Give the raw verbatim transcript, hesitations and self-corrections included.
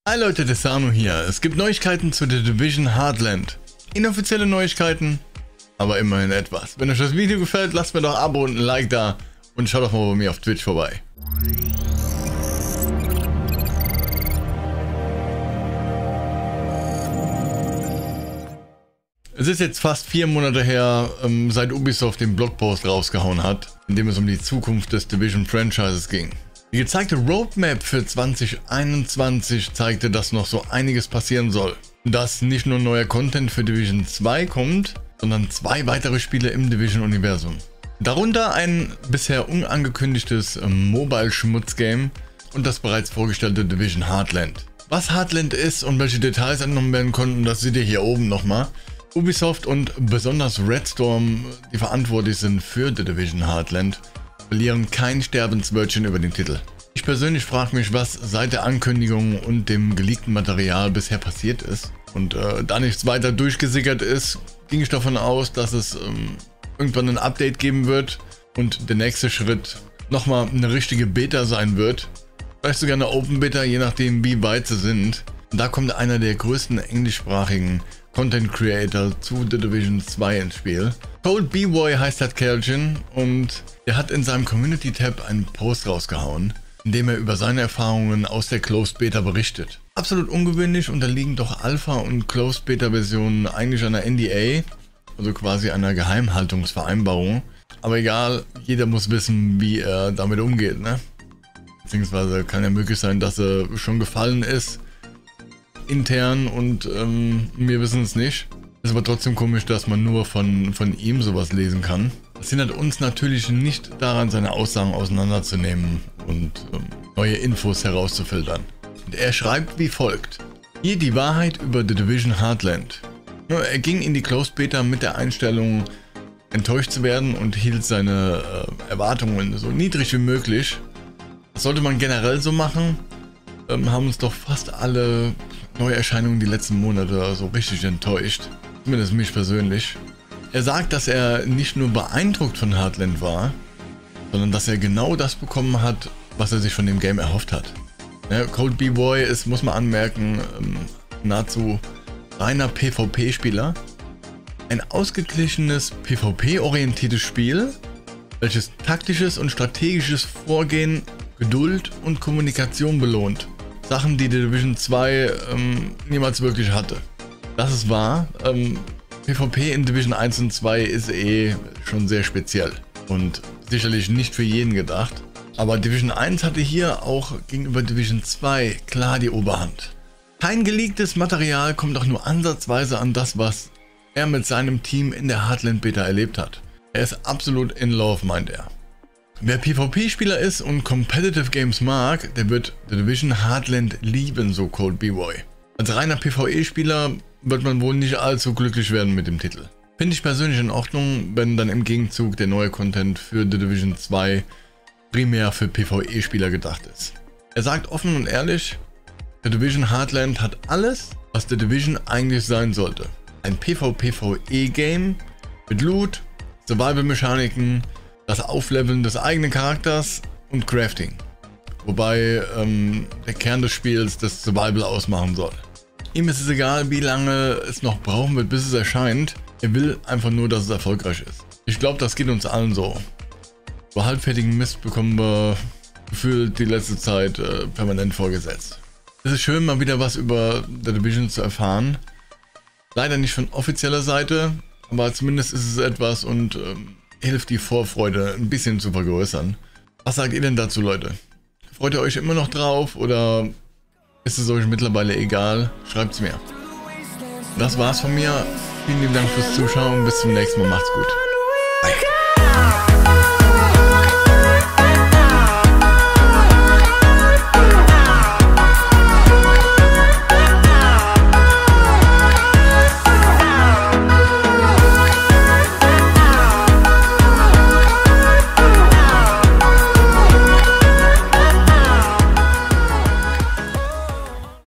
Hi Leute, Desano hier. Es gibt Neuigkeiten zu The Division Heartland. Inoffizielle Neuigkeiten, aber immerhin etwas. Wenn euch das Video gefällt, lasst mir doch ein Abo und ein Like da und schaut doch mal bei mir auf Twitch vorbei. Es ist jetzt fast vier Monate her, ähm, seit Ubisoft den Blogpost rausgehauen hat, in dem es um die Zukunft des Division-Franchises ging. Die gezeigte Roadmap für zwanzig einundzwanzig zeigte, dass noch so einiges passieren soll. Dass nicht nur neuer Content für Division zwei kommt, sondern zwei weitere Spiele im Division-Universum. Darunter ein bisher unangekündigtes ähm, Mobile-Schmutz-Game und das bereits vorgestellte Division Heartland. Was Heartland ist und welche Details entnommen werden konnten, das seht ihr hier oben nochmal. Ubisoft und besonders Red Storm, die verantwortlich sind für The Division Heartland, verlieren kein Sterbenswörtchen über den Titel. Ich persönlich frage mich, was seit der Ankündigung und dem geleakten Material bisher passiert ist. Und äh, da nichts weiter durchgesickert ist, ging ich davon aus, dass es ähm, irgendwann ein Update geben wird und der nächste Schritt nochmal eine richtige Beta sein wird. Vielleicht sogar eine Open Beta, je nachdem wie weit sie sind. Und da kommt einer der größten englischsprachigen Content Creator zu The Division zwei ins Spiel. Cold B-Boy heißt das Kerlchen und der hat in seinem Community Tab einen Post rausgehauen, in dem er über seine Erfahrungen aus der Closed Beta berichtet. Absolut ungewöhnlich, unterliegen doch Alpha und Closed Beta Versionen eigentlich einer N D A, also quasi einer Geheimhaltungsvereinbarung. Aber egal, jeder muss wissen, wie er damit umgeht, ne? Beziehungsweise kann ja möglich sein, dass er schon gefallen ist intern und ähm, wir wissen es nicht. Ist aber trotzdem komisch, dass man nur von, von ihm sowas lesen kann. Das hindert uns natürlich nicht daran, seine Aussagen auseinanderzunehmen und ähm, neue Infos herauszufiltern. Und er schreibt wie folgt. Hier die Wahrheit über The Division Heartland. Ja, er ging in die Closed Beta mit der Einstellung, enttäuscht zu werden und hielt seine äh, Erwartungen so niedrig wie möglich. Das sollte man generell so machen. Ähm, haben uns doch fast alle Neuerscheinungen die letzten Monate so richtig enttäuscht. Zumindest mich persönlich. Er sagt, dass er nicht nur beeindruckt von Heartland war, sondern dass er genau das bekommen hat, was er sich von dem Game erhofft hat. Ja, Cold B-Boy ist, muss man anmerken, ähm, nahezu reiner PvP-Spieler. Ein ausgeglichenes PvP-orientiertes Spiel, welches taktisches und strategisches Vorgehen, Geduld und Kommunikation belohnt. Sachen, die die Division zwei ähm, niemals wirklich hatte. Das ist wahr. Ähm, PvP in Division eins und zwei ist eh schon sehr speziell und sicherlich nicht für jeden gedacht. Aber Division eins hatte hier auch gegenüber Division zwei klar die Oberhand. Kein geleaktes Material kommt auch nur ansatzweise an das, was er mit seinem Team in der Heartland Beta erlebt hat. Er ist absolut in love, meint er. Wer PvP-Spieler ist und Competitive Games mag, der wird The Division Heartland lieben, so Cold B-Boy. Als reiner PvE-Spieler wird man wohl nicht allzu glücklich werden mit dem Titel. Finde ich persönlich in Ordnung, wenn dann im Gegenzug der neue Content für The Division zwei primär für PvE-Spieler gedacht ist. Er sagt offen und ehrlich, The Division Heartland hat alles, was The Division eigentlich sein sollte. Ein PvP-PvE-Game mit Loot, Survival-Mechaniken, das Aufleveln des eigenen Charakters und Crafting. Wobei ähm, der Kern des Spiels das Survival ausmachen soll. Ihm ist es egal, wie lange es noch brauchen wird, bis es erscheint. Er will einfach nur, dass es erfolgreich ist. Ich glaube, das geht uns allen so. So halbfertigen Mist bekommen wir gefühlt die letzte Zeit äh, permanent vorgesetzt. Es ist schön, mal wieder was über The Division zu erfahren. Leider nicht von offizieller Seite, aber zumindest ist es etwas und ähm, hilft die Vorfreude ein bisschen zu vergrößern. Was sagt ihr denn dazu, Leute? Freut ihr euch immer noch drauf oder ist es euch mittlerweile egal? Schreibt es mir. Das war's von mir. Vielen lieben Dank fürs Zuschauen. Bis zum nächsten Mal. Macht's gut.